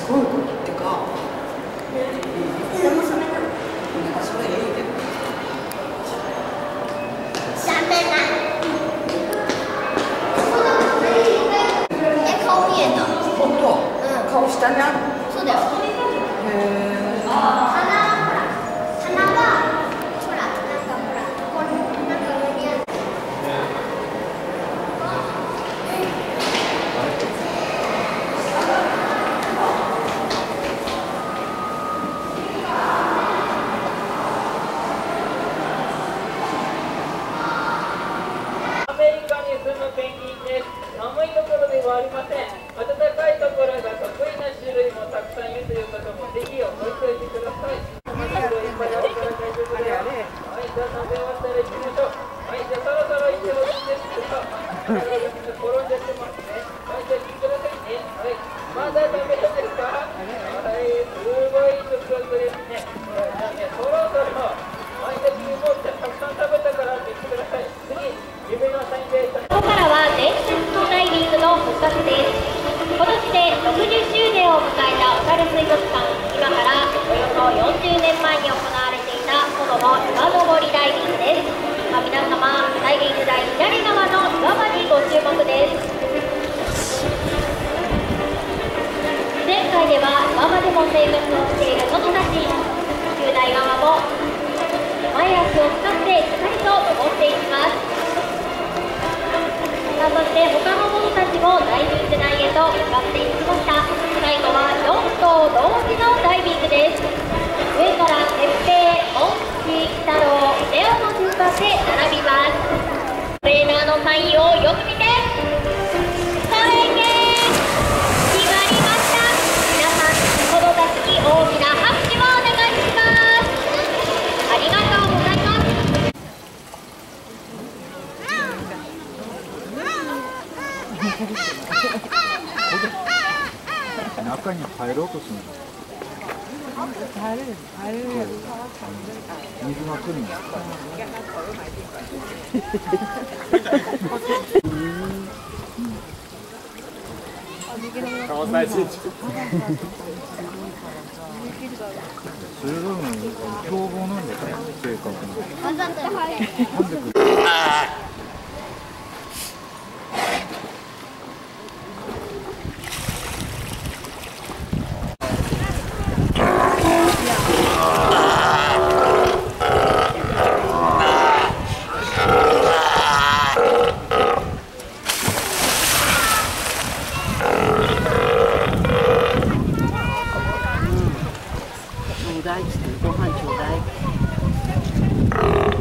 ごいことってか。それいいね。 顔見えた。 本当。顔下にある。 そうだよ。 へえ。 寒いところではありません。暖かいところが得意な種類もたくさんいるという方もぜひ覚えておいてください。はい、じゃあ食べ終わったら行きましょう。はい、じゃあそろそろ行ってほしいんですけど、転んじゃってますね。はい、じゃあ聞いてくださいね。はい、まだダメですか？はい、すごい食欲ですね。そろそろ、はい、じゃあもうたくさん食べたからって言ってください。次、指のサインです。 ここからは伝説のダイビングの復活です。今年で60周年を迎えた小樽水族館、今からおよそ40年前に行われていたソロの岩登りダイビングです。皆様、ダイビング台左側の岩場にご注目です。前回では岩場でも生活をしているトドたち、旧大側も前足を使ってしっかりと登っていきます。そして他の者たちもダイビング台へと向かっていきました。最後は4頭同時のダイビングです。上から鉄平、モンキー、鬼太郎、レオの順番で並びます。トレーナーのサインをよく見て。それで決まりました。皆さん、子供たちに大きな拍手をお願いします。ありがとうございます。 中に入ろうとするの。入る。水が来るんですか。それぞれの凶暴なんですね、性格の。わざと入る。 ちょうだいっつってご飯ちょうだい。